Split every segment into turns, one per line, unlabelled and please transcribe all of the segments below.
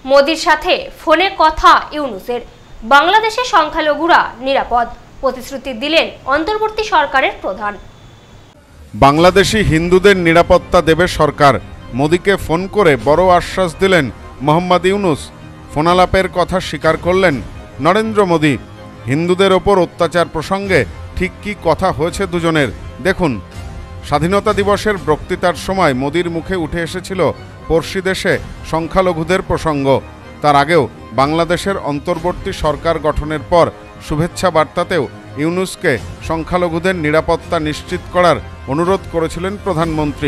মোদির সাথে ফোনে কথা ইউনূসের। বাংলাদেশে সংখ্যালঘুরা নিরাপদ, প্রতিশ্রুতি দিলেন অন্তর্বর্তী সরকারের প্রধান।
বাংলাদেশি হিন্দুদের নিরাপত্তা দেবে সরকার, মোদিকে ফোন করে বড় আশ্বাস দিলেন মোহাম্মদ ইউনূস। ফোনালাপের কথা স্বীকার করলেন নরেন্দ্র মোদি। হিন্দুদের ওপর অত্যাচার প্রসঙ্গে ঠিক কী কথা হয়েছে দুজনের দেখুন। স্বাধীনতা দিবসের বক্তৃতার সময় মোদির মুখে উঠে এসেছিল পড়শি দেশে সংখ্যালঘুদের প্রসঙ্গ। তার আগেও বাংলাদেশের অন্তর্বর্তী সরকার গঠনের পর শুভেচ্ছা বার্তাতেও ইউনূসকে সংখ্যালঘুদের নিরাপত্তা নিশ্চিত করার অনুরোধ করেছিলেন প্রধানমন্ত্রী।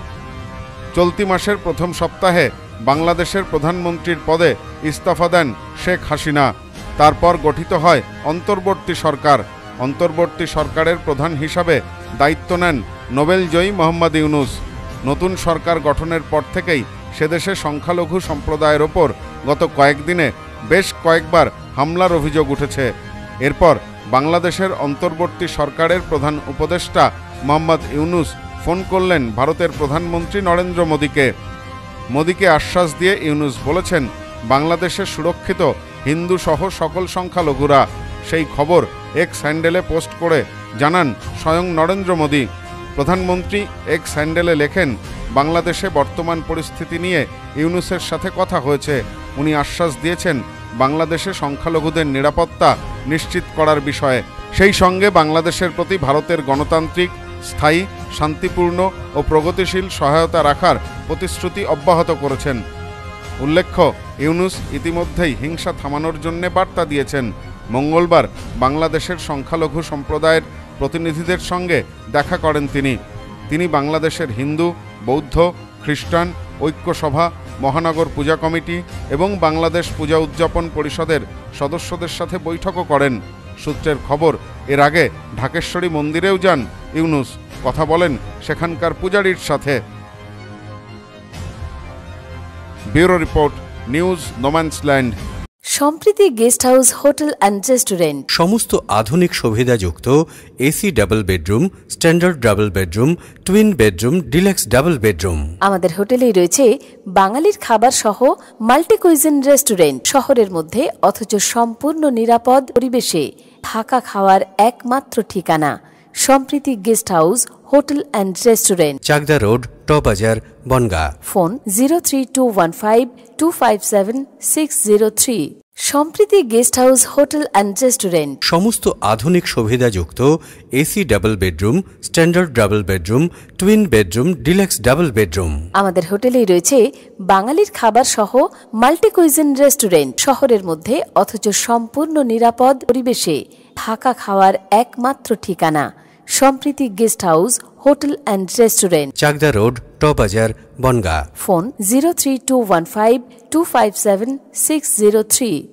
চলতি মাসের প্রথম সপ্তাহে বাংলাদেশের প্রধানমন্ত্রীর পদে ইস্তফা দেন শেখ হাসিনা। তারপর গঠিত হয় অন্তর্বর্তী সরকার। অন্তর্বর্তী সরকারের প্রধান হিসাবে দায়িত্ব নেন নোবেলজয়ী মোহাম্মদ ইউনূস। নতুন সরকার গঠনের পর থেকেই সেদেশে সংখ্যালঘু সম্প্রদায়ের ওপর গত কয়েকদিনে বেশ কয়েকবার হামলার অভিযোগ উঠেছে। এরপর বাংলাদেশের অন্তর্বর্তী সরকারের প্রধান উপদেষ্টা মোহাম্মদ ইউনূস ফোন করলেন ভারতের প্রধানমন্ত্রী নরেন্দ্র মোদিকে আশ্বাস দিয়ে ইউনূস বলেছেন, বাংলাদেশে সুরক্ষিত হিন্দু সহ সকল সংখ্যালঘুরা। সেই খবর এক্স হ্যান্ডেলে পোস্ট করে জানান স্বয়ং নরেন্দ্র মোদি। প্রধানমন্ত্রী এক্স হ্যান্ডেলে লেখেন, বাংলাদেশে বর্তমান পরিস্থিতি নিয়ে ইউনূসের সাথে কথা হয়েছে। উনি আশ্বাস দিয়েছেন বাংলাদেশে সংখ্যালঘুদের নিরাপত্তা নিশ্চিত করার বিষয়ে। সেই সঙ্গে বাংলাদেশের প্রতি ভারতের গণতান্ত্রিক, স্থায়ী, শান্তিপূর্ণ ও প্রগতিশীল সহায়তা রাখার প্রতিশ্রুতি অব্যাহত করেছেন। উল্লেখ্য, ইউনূস ইতিমধ্যেই হিংসা থামানোর জন্য বার্তা দিয়েছেন। মঙ্গলবার বাংলাদেশের সংখ্যালঘু সম্প্রদায়ের প্রতিনিধিদের সঙ্গে দেখা করেন তিনি বাংলাদেশের হিন্দু, বৌদ্ধ, খ্রিস্টান ঐক্য সভা, মহানগর পূজা কমিটি এবং বাংলাদেশ পূজা উদযাপন পরিষদের সদস্যদের সাথে বৈঠকও করেন। সূত্রের খবর, এর আগে ঢাকেশ্বরী মন্দিরেও যান ইউনূস, কথা বলেন সেখানকার পূজারীর সাথে। Bureau report, news no man's land.
Sampriti guest house, hotel and restaurant.
সমস্ত আধুনিক সুবিধাযুক্ত AC double bedroom, standard double bedroom, twin bedroom, deluxe double bedroom.
আমাদের হোটেলেই রয়েছে বাঙালির খাবার সহ মাল্টি কুইজিন রেস্টুরেন্ট। শহরের মধ্যে অথচ সম্পূর্ণ নিরাপদ পরিবেশে থাকা খাওয়ার একমাত্র ঠিকানা Sampriti guest house, hotel and restaurant,
Chakdah road, টবাজার, Bongaon.
Phone 03215257603। Sampriti guest house, hotel and restaurant.
সমস্ত আধুনিক সুবিধাযুক্ত AC double bedroom, standard double bedroom, twin bedroom, deluxe double bedroom.
আমাদের হোটেলেই রয়েছে বাঙালির খাবার সহ মাল্টি কুইজিন রেস্টুরেন্ট। শহরের মধ্যে অথচ সম্পূর্ণ নিরাপদ পরিবেশে থাকা খাওয়ার একমাত্র ঠিকানা Sampriti guest house, hotel and restaurant,
Chakdah road, টবাজার, বনগাঁ।
ফোন 03215257603।